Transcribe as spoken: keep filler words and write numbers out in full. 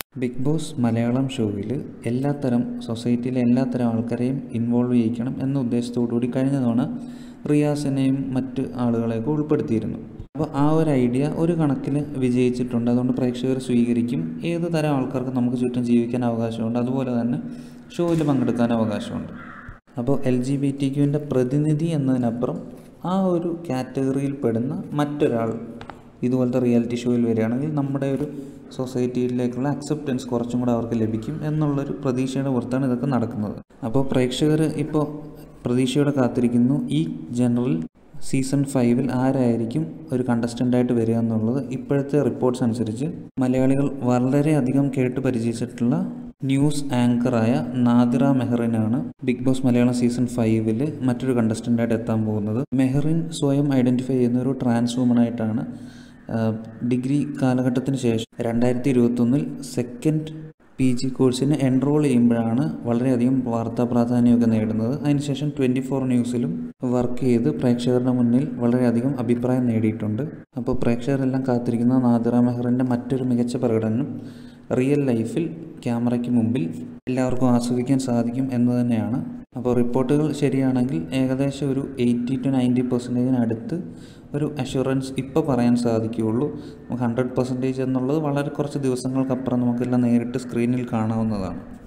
Big Boss Malayalam ഷോയിൽ എല്ലാത്തരം സൊസൈറ്റിയിലെ എല്ലാത്തരം ആൾക്കാരെയും ഇൻവോൾവ് ചെയ്യിക്കണം എന്ന ഉദ്ദേശത്തോടുകൂടി കഴിഞ്ഞ തവണ റിയാസിനെയും മറ്റ് ആളുകളെയൊക്കെ ഉൾപ്പെടുത്തിയിരുന്നു. അപ്പോൾ ആ ഒരു ഐഡിയ ഒരു കണക്കിന് വിജയിച്ചിട്ടുണ്ട്. അതുകൊണ്ട് പ്രേക്ഷകർ സ്വീകരിക്കും. ഏത് തരം ആൾക്കാർക്ക് നമുക്ക് ചുറ്റും ജീവിക്കാൻ അവകാശമുണ്ട്, അതുപോലെ തന്നെ ഷോയിൽ പങ്കെടുക്കാൻ അവകാശമുണ്ട്. അപ്പോൾ എൽ ജി ബി ടി ക്യുവിൻ്റെ പ്രതിനിധി എന്നതിനപ്പുറം ആ ഒരു കാറ്റഗറിയിൽ പെടുന്ന മറ്റൊരാൾ ഇതുപോലത്തെ റിയാലിറ്റി ഷോയിൽ വരികയാണെങ്കിൽ നമ്മുടെ ഒരു സൊസൈറ്റിയിലേക്കുള്ള അക്സെപ്റ്റൻസ് കുറച്ചും കൂടെ അവർക്ക് ലഭിക്കും എന്നുള്ളൊരു പ്രതീക്ഷയുടെ പുറത്താണ് ഇതൊക്കെ നടക്കുന്നത്. അപ്പോൾ പ്രേക്ഷകർ ഇപ്പോൾ പ്രതീക്ഷയോടെ കാത്തിരിക്കുന്നു ഈ ജനറൽ സീസൺ ഫൈവിൽ ആരായിരിക്കും ഒരു കണ്ടസ്റ്റൻ്റായിട്ട് വരിക എന്നുള്ളത്. ഇപ്പോഴത്തെ റിപ്പോർട്ട്സ് അനുസരിച്ച് മലയാളികൾ വളരെയധികം കേട്ട് പരിചയിച്ചിട്ടുള്ള ന്യൂസ് ആങ്കറായ നാദിറ മെഹറിനാണ് ബിഗ് ബോസ് മലയാളം സീസൺ ഫൈവിൽ മറ്റൊരു കണ്ടസ്റ്റൻ്റായിട്ട് എത്താൻ പോകുന്നത്. മെഹറിൻ സ്വയം ഐഡൻറ്റിഫൈ ചെയ്യുന്ന ഒരു ട്രാൻസ് വുമണായിട്ടാണ്. ഡിഗ്രി കാലഘട്ടത്തിന് ശേഷം രണ്ടായിരത്തി ഇരുപത്തൊന്നിൽ സെക്കൻഡ് പി ജി കോഴ്സിന് എൻറോൾ ചെയ്യുമ്പോഴാണ് വളരെയധികം വാർത്താ പ്രാധാന്യമൊക്കെ നേടുന്നത്. അതിനുശേഷം ട്വൻറ്റി ഫോർ ന്യൂസിലും വർക്ക് ചെയ്ത് പ്രേക്ഷകരുടെ മുന്നിൽ വളരെയധികം അഭിപ്രായം നേടിയിട്ടുണ്ട്. അപ്പോൾ പ്രേക്ഷകരെല്ലാം കാത്തിരിക്കുന്ന നാദിറ മെഹറിൻ്റെ മറ്റൊരു മികച്ച പ്രകടനം റിയൽ ലൈഫിൽ ക്യാമറയ്ക്ക് മുമ്പിൽ എല്ലാവർക്കും ആസ്വദിക്കാൻ സാധിക്കും എന്ന് തന്നെയാണ്. അപ്പോൾ റിപ്പോർട്ടുകൾ ശരിയാണെങ്കിൽ ഏകദേശം ഒരു എയ്റ്റി ടു നയൻറ്റി പെർസെൻറ്റേജിനടുത്ത് ഒരു അഷുറൻസ് ഇപ്പോൾ പറയാൻ സാധിക്കുകയുള്ളൂ. ഹൺഡ്രഡ് പെർസെൻറ്റേജ് എന്നുള്ളത് വളരെ കുറച്ച് ദിവസങ്ങൾക്കപ്പുറം നമുക്കെല്ലാം നേരിട്ട് സ്ക്രീനിൽ കാണാവുന്നതാണ്.